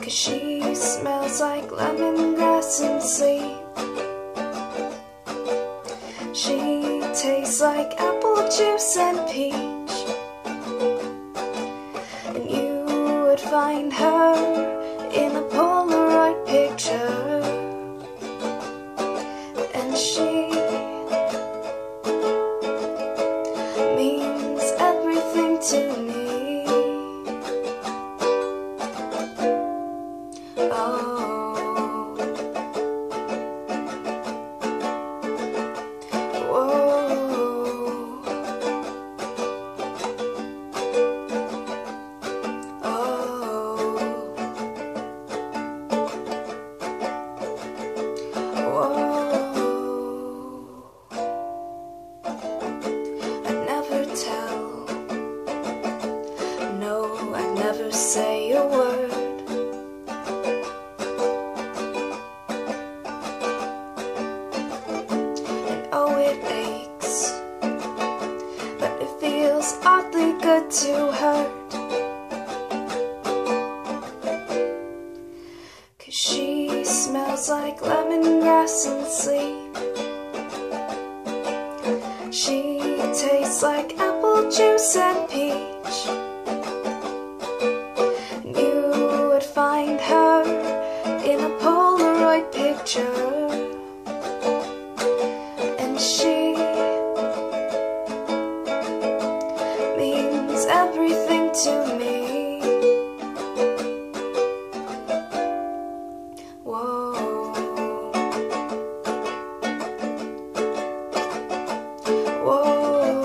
'cause she smells like lemongrass and sleep. She tastes like apple juice and peach, and you would find her in a Polaroid picture. And she means everything to me. Never say a word. And oh, it aches, but it feels oddly good to hurt. 'Cause she smells like lemongrass and sleep. She tastes like apple juice and peach. Find her in a Polaroid picture, and she means everything to me. Whoa. Whoa.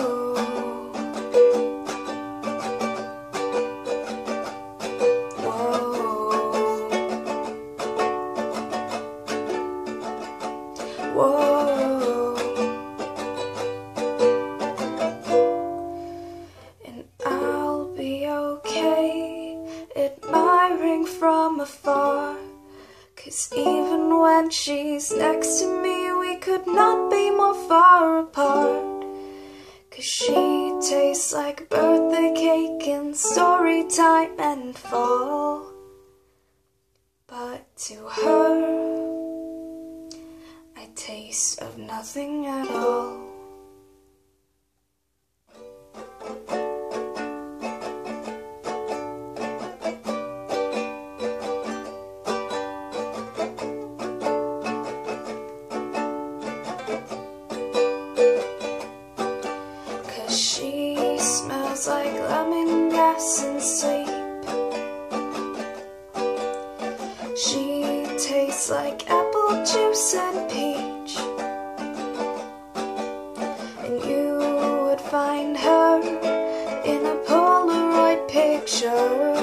Whoa. And I'll be okay admiring from afar, 'cause even when she's next to me we could not be more far apart. 'Cause she tastes like birthday cake and story time and fall. But to her taste of nothing at all. 'Cause she smells like lemongrass and sleep. She tastes like apple juice and peach, and you would find her in a Polaroid picture.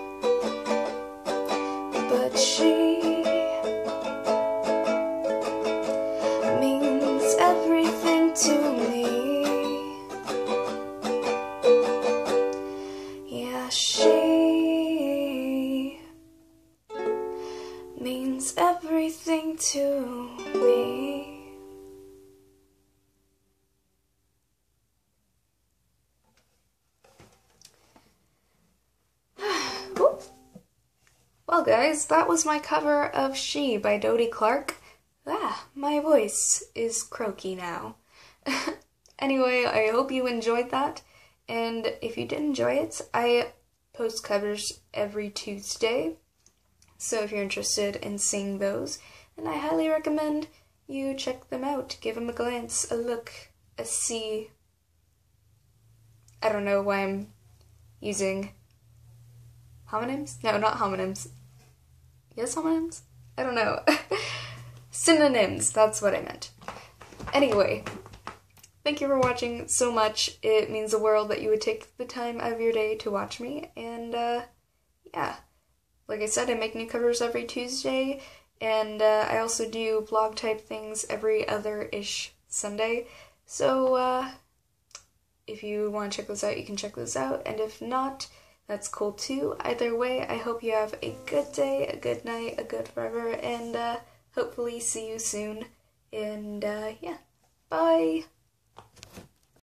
But she means everything to me. Yeah, she means everything to me. Well guys, that was my cover of She by Dodie Clark. My voice is croaky now. Anyway, I hope you enjoyed that, and if you did enjoy it, I post covers every Tuesday, so if you're interested in seeing those, then I highly recommend you check them out. Give them a glance, a look, a see. I don't know why I'm using homonyms? No, not homonyms. Yes, homonyms? I don't know. Synonyms, that's what I meant. Anyway, thank you for watching so much. It means the world that you would take the time out of your day to watch me, and yeah. Like I said, I make new covers every Tuesday, and I also do vlog type things every other-ish Sunday. So if you want to check those out, you can check those out, and if not, that's cool too. Either way, I hope you have a good day, a good night, a good forever, and hopefully see you soon. And yeah, bye!